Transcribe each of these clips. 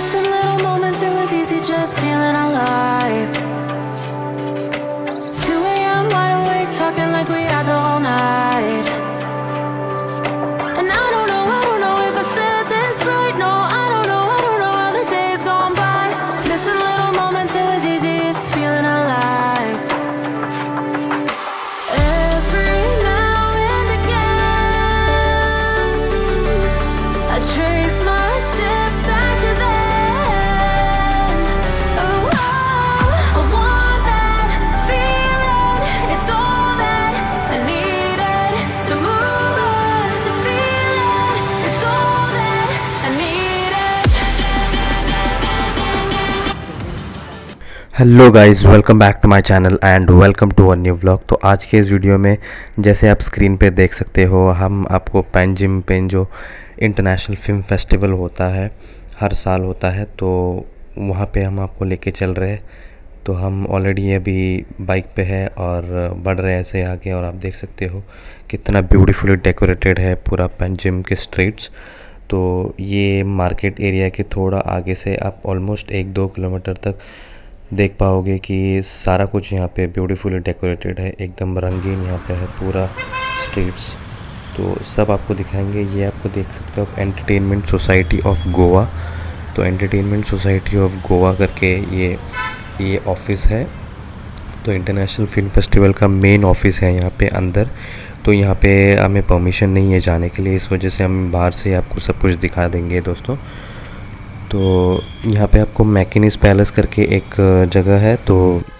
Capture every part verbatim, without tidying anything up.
Missing little moments, it was easy just feeling alive. two a m wide awake, talking like we had the whole night. And I don't know, I don't know if I said this right. No, I don't know, I don't know how the days gone by. Missing little moments, it was easy just feeling alive. Every now and again, I trace my steps back to then. Oh, I want that feeling. It's all that I needed to move on, to feel it. It's all that I needed. Hello guys, welcome back to my channel and welcome to a new vlog. तो आज के इस video में जैसे आप screen पे देख सकते हो, हम आपको पैनजिम पेन जो इंटरनेशनल फिल्म फेस्टिवल होता है, हर साल होता है, तो वहाँ पे हम आपको लेके चल रहे हैं। तो हम ऑलरेडी अभी बाइक पे है और बढ़ रहे हैं ऐसे आगे, और आप देख सकते हो कितना ब्यूटीफुली डेकोरेटेड है पूरा पैनजिम के स्ट्रीट्स। तो ये मार्केट एरिया के थोड़ा आगे से आप ऑलमोस्ट एक दो किलोमीटर तक देख पाओगे कि सारा कुछ यहाँ पे ब्यूटीफुली डेकोरेटेड है, एकदम रंगीन यहाँ पे है पूरा स्ट्रीट्स। तो सब आपको दिखाएंगे। ये आपको देख सकते हो एंटरटेनमेंट सोसाइटी ऑफ गोवा। तो एंटरटेनमेंट सोसाइटी ऑफ गोवा करके ये ये ऑफिस है। तो इंटरनेशनल फिल्म फेस्टिवल का मेन ऑफिस है यहाँ पे अंदर। तो यहाँ पे हमें परमिशन नहीं है जाने के लिए, इस वजह से हम बाहर से आपको सब कुछ दिखा देंगे दोस्तों। तो यहाँ पे आपको मैकिनिस पैलेस करके एक जगह है, तो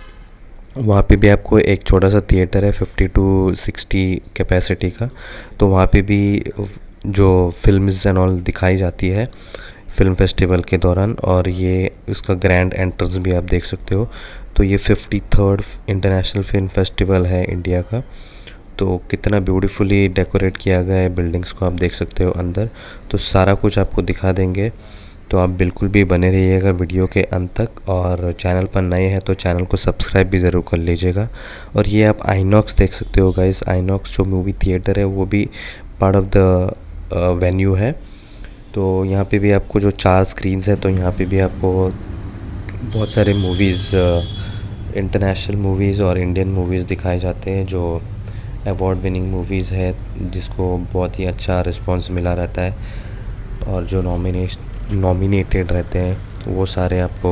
वहाँ पे भी आपको एक छोटा सा थिएटर है फिफ्टी टू सिक्सटी कैपेसिटी का। तो वहाँ पे भी जो फिल्म्स एंड ऑल दिखाई जाती है फिल्म फेस्टिवल के दौरान, और ये उसका ग्रैंड एंट्रेंस भी आप देख सकते हो। तो ये fifty third international film festival है इंडिया का। तो कितना ब्यूटीफुली डेकोरेट किया गया है बिल्डिंग्स को आप देख सकते हो अंदर। तो सारा कुछ आपको दिखा देंगे, तो आप बिल्कुल भी बने रहिएगा वीडियो के अंत तक। और चैनल पर नए हैं तो चैनल को सब्सक्राइब भी ज़रूर कर लीजिएगा। और ये आप आइनॉक्स देख सकते हो गाइस, आइनॉक्स जो मूवी थिएटर है वो भी पार्ट ऑफ द वेन्यू है। तो यहाँ पे भी आपको जो चार स्क्रीन्स हैं, तो यहाँ पे भी आपको बहुत सारे मूवीज़, इंटरनेशनल मूवीज़ और इंडियन मूवीज़ दिखाए जाते हैं, जो अवार्ड विनिंग मूवीज़ है जिसको बहुत ही अच्छा रिस्पॉन्स मिला रहता है, और जो नॉमिनेशन नॉमिनेटेड रहते हैं वो सारे आपको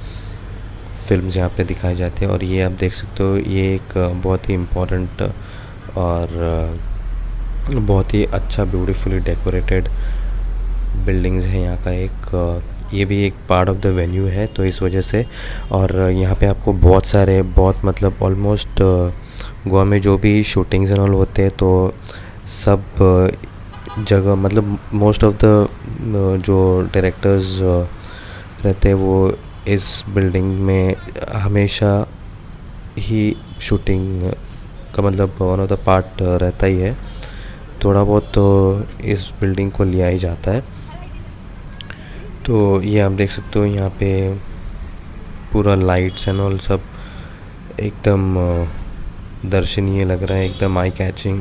फिल्म्स यहाँ पे दिखाए जाते हैं। और ये आप देख सकते हो, ये एक बहुत ही इम्पोर्टेंट और बहुत ही अच्छा ब्यूटीफुली डेकोरेटेड बिल्डिंग्स है यहाँ का एक। ये भी एक पार्ट ऑफ द वेन्यू है, तो इस वजह से। और यहाँ पे आपको बहुत सारे बहुत मतलब ऑलमोस्ट गोवा में जो भी शूटिंग्स एंड ऑल होते हैं, तो सब जगह मतलब मोस्ट ऑफ द जो डायरेक्टर्स रहते हैं वो इस बिल्डिंग में हमेशा ही शूटिंग का मतलब वन ऑफ द पार्ट रहता ही है। थोड़ा बहुत तो इस बिल्डिंग को लिया ही जाता है। तो ये आप देख सकते हो यहाँ पे पूरा लाइट्स एंड ऑल सब एकदम दर्शनीय लग रहा है, एकदम आई कैचिंग।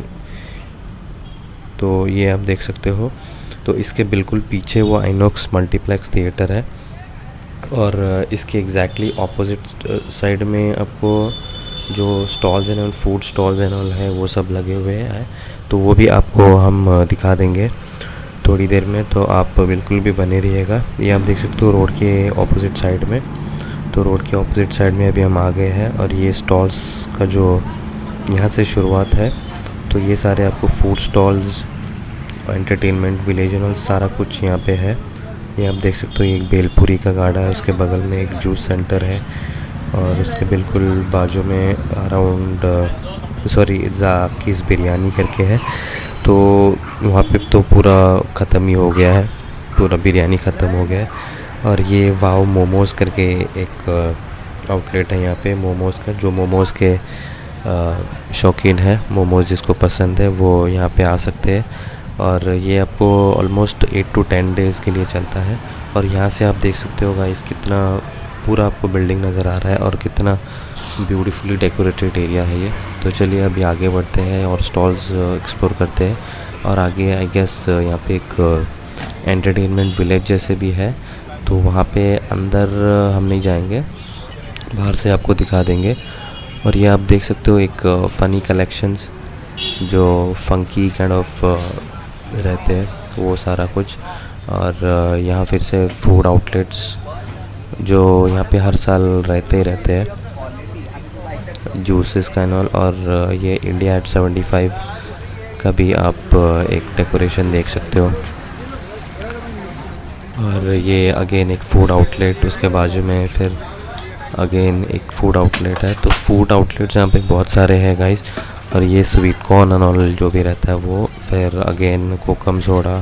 तो ये आप देख सकते हो। तो इसके बिल्कुल पीछे वो आइनॉक्स मल्टीप्लेक्स थिएटर है, और इसके एग्जैक्टली ऑपोजिट साइड में आपको जो stalls and all, food stalls and all है, वो सब लगे हुए हैं। तो वो भी आपको हम दिखा देंगे थोड़ी देर में, तो आप बिल्कुल भी बने रहिएगा। ये आप देख सकते हो रोड के ऑपोजिट साइड में। तो रोड के ऑपोजिट साइड में अभी हम आ गए हैं, और ये स्टॉल्स का जो यहाँ से शुरुआत है, तो ये सारे आपको फूड स्टॉल्स, एंटरटेनमेंट विलेज और सारा कुछ यहाँ पे है। ये आप देख सकते हो, ये एक बेलपुरी का गाड़ा है, उसके बगल में एक जूस सेंटर है, और उसके बिल्कुल बाजू में अराउंड सॉरी जाकीज़ बिरयानी करके है। तो वहाँ पे तो पूरा ख़त्म ही हो गया है, पूरा बिरयानी ख़त्म हो गया है। और ये वाव मोमोज़ करके एक आउटलेट है यहाँ पे मोमोज़ का। जो मोमोज़ के शौकीन है, मोमोज़ जिसको पसंद है, वो यहाँ पे आ सकते हैं। और ये आपको almost eight to ten days के लिए चलता है। और यहाँ से आप देख सकते हो गाइस कितना पूरा आपको बिल्डिंग नज़र आ रहा है और कितना ब्यूटीफुली डेकोरेटेड एरिया है ये। तो चलिए अभी आगे बढ़ते हैं और स्टॉल्स एक्सप्लोर करते हैं। और आगे आई गेस यहाँ पे एक एंटरटेनमेंट विलेज जैसे भी है, तो वहाँ पे अंदर हम नहीं जाएंगे, बाहर से आपको दिखा देंगे। और ये आप देख सकते हो एक फ़नी कलेक्शंस जो फंकी काइंड ऑफ रहते हैं, तो वो सारा कुछ। और यहाँ फिर से फूड आउटलेट्स जो यहाँ पे हर साल रहते ही रहते हैं, जूसेस का एंड ऑल। और ये इंडिया एट सेवेंटी फाइव का भी आप एक डेकोरेशन देख सकते हो। और ये अगेन एक फूड आउटलेट, उसके बाजू में फिर अगेन एक फूड आउटलेट है। तो फूड आउटलेट्स यहाँ पे बहुत सारे हैं गाइस। और ये स्वीट कॉर्न एंड ऑल जो भी रहता है वो, फिर again kokum soda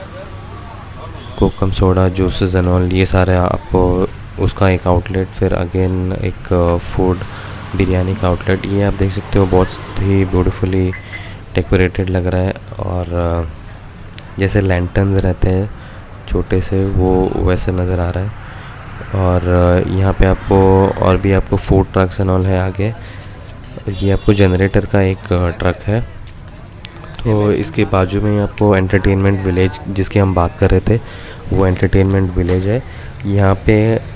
kokum soda juices and all, ये सारे आपको उसका एक आउटलेट। फिर अगेन एक फूड बिरयानी का आउटलेट। ये आप देख सकते हो बहुत ही ब्यूटीफुली डेकोरेटेड लग रहा है। और जैसे लैंटर्न्स रहते हैं छोटे से, वो वैसे नज़र आ रहा है। और यहाँ पे आपको और भी आपको फूड ट्रक्स एंड ऑल है आगे। ये आपको जनरेटर का एक ट्रक है। तो इसके बाजू में आपको एंटरटेनमेंट विलेज जिसकी हम बात कर रहे थे, वो एंटरटेनमेंट विलेज है। यहाँ पे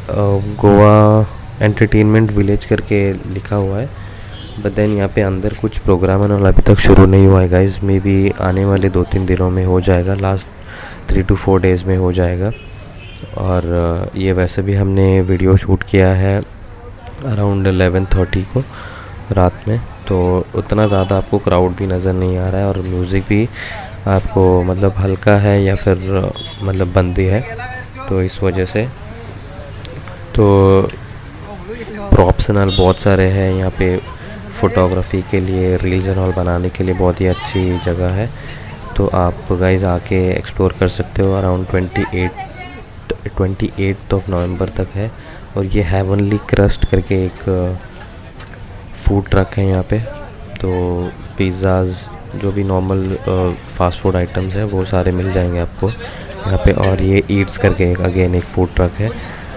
गोवा एंटरटेनमेंट विलेज करके लिखा हुआ है, बट देन यहाँ पे अंदर कुछ प्रोग्राम एंड ऑल अभी तक शुरू नहीं हुआ है गाइस। मे बी आने वाले दो तीन दिनों में हो जाएगा, last three to four days में हो जाएगा। और ये वैसे भी हमने वीडियो शूट किया है अराउंड एलेवन थर्टी को रात में, तो उतना ज़्यादा आपको क्राउड भी नज़र नहीं आ रहा है। और म्यूज़िक भी आपको मतलब हल्का है या फिर मतलब बंदी है, तो इस वजह से। तो प्रॉप्स एंड ऑल बहुत सारे हैं यहाँ पे फ़ोटोग्राफी के लिए, रील्स एंड ऑल बनाने के लिए बहुत ही अच्छी जगह है। तो आप गाइस आके एक्सप्लोर कर सकते हो। Around twenty eight twenty eighth of November तक है। और ये हेवनली क्रस्ट करके एक फूड ट्रक है यहाँ पे। तो पिज़्ज़ाज़ जो भी नॉर्मल फास्ट फूड आइटम्स है वो सारे मिल जाएंगे आपको यहाँ पे। और ये ईट्स करके एक अगेन एक फूड ट्रक है।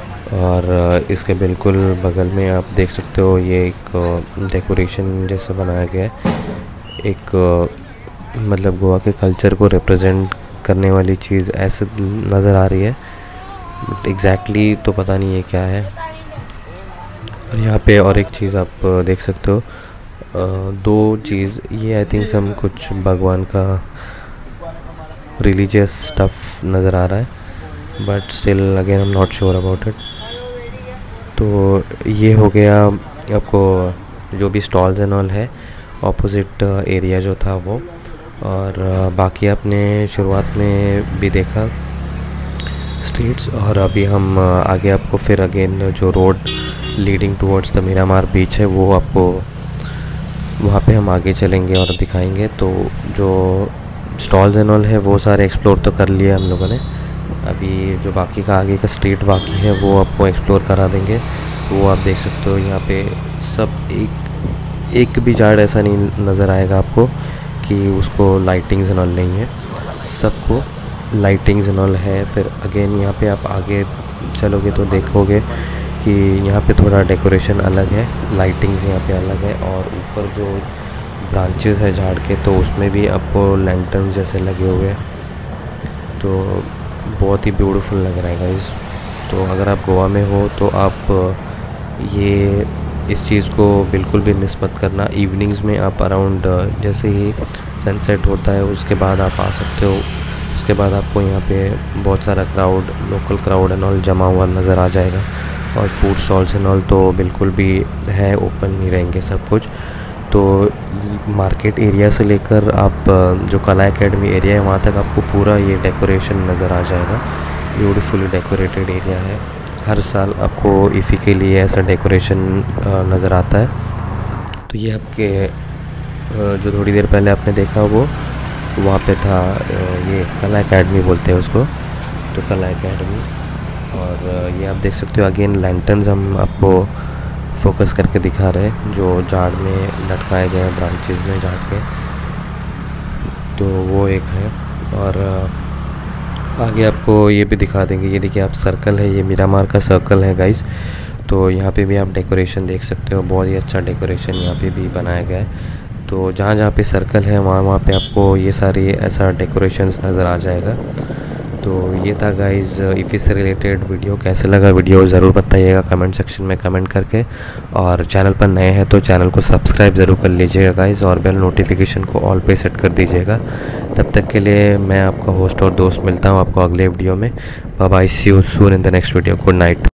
और इसके बिल्कुल बगल में आप देख सकते हो ये एक डेकोरेशन जैसा बनाया गया है, एक मतलब गोवा के कल्चर को रिप्रेजेंट करने वाली चीज़ ऐसे नज़र आ रही है, बट एग्जैक्टली तो पता नहीं ये क्या है। और यहाँ पे और एक चीज़ आप देख सकते हो, दो चीज़, ये आई थिंक सम कुछ भगवान का रिलीजियस स्टफ नज़र आ रहा है, but still again I am not sure about it. तो ये हो गया आपको जो भी स्टॉल्स एंड ऑल है, ऑपोजिट एरिया जो था वो। और बाकी आपने शुरुआत में भी देखा स्ट्रीट्स। और अभी हम आगे आपको फिर अगेन जो road leading towards the Miramar beach है वो आपको वहाँ पे हम आगे चलेंगे और दिखाएंगे। तो जो स्टॉल्स एंड ऑल है वो सारे एक्सप्लोर तो कर लिया हम लोगों ने। अभी जो बाकी का आगे का स्ट्रीट बाकी है वो आपको एक्सप्लोर करा देंगे। वो आप देख सकते हो यहाँ पे सब एक एक भी झाड़ ऐसा नहीं नज़र आएगा आपको कि उसको लाइटिंग्स एंड ऑल नहीं है, सबको लाइटिंग्स एंड ऑल है। फिर अगेन यहाँ पे आप आगे चलोगे तो देखोगे कि यहाँ पे थोड़ा डेकोरेशन अलग है, लाइटिंग्स यहाँ पे अलग है। और ऊपर जो ब्रांचेस है झाड़ के, तो उसमें भी आपको लैंटर्न्स जैसे लगे हुए हैं। तो बहुत ही ब्यूटीफुल लग रहा है गाइस। तो अगर आप गोवा में हो तो आप ये इस चीज़ को बिल्कुल भी मिस मत करना। इवनिंग्स में आप अराउंड जैसे ही सनसेट होता है उसके बाद आप आ सकते हो। उसके बाद आपको यहाँ पे बहुत सारा crowd, local crowd and all जमा हुआ नज़र आ जाएगा। और फूड स्टॉल्स एंड ऑल तो बिल्कुल भी है, ओपन नहीं रहेंगे सब कुछ। तो मार्केट एरिया से लेकर आप जो कला एकेडमी एरिया है वहाँ तक आपको पूरा ये डेकोरेशन नज़र आ जाएगा। ब्यूटीफुली डेकोरेटेड एरिया है। हर साल आपको इफ़ी के लिए ऐसा डेकोरेशन नज़र आता है। तो ये आपके जो थोड़ी देर पहले आपने देखा वो वहाँ पे था, ये कला एकेडमी बोलते हैं उसको, तो कला एकेडमी। और ये आप देख सकते हो अगेन लैंटर्न्स हम आपको फोकस करके दिखा रहे हैं जो झाड़ में लटकाए गए हैं, ब्रांचेस में झाड़ के। तो वो एक है। और आगे आपको ये भी दिखा देंगे, ये देखिए आप सर्कल है, ये मीरामार का सर्कल है गाइस। तो यहाँ पे भी आप डेकोरेशन देख सकते हो, बहुत ही अच्छा डेकोरेशन यहाँ पे भी बनाया गया है। तो जहाँ जहाँ पे सर्कल है वहाँ वहाँ पे आपको ये सारी ऐसा डेकोरेशंस नज़र आ जाएगा। तो ये था गाइज़ इफ़ी से रिलेटेड वीडियो। कैसे लगा वीडियो ज़रूर बताइएगा कमेंट सेक्शन में कमेंट करके, और चैनल पर नए हैं तो चैनल को सब्सक्राइब ज़रूर कर लीजिएगा गाइज़, और बेल नोटिफिकेशन को ऑल पे सेट कर दीजिएगा। तब तक के लिए मैं आपका होस्ट और दोस्त मिलता हूँ आपको अगले वीडियो में। Bye bye, see you soon in the next video. Good night.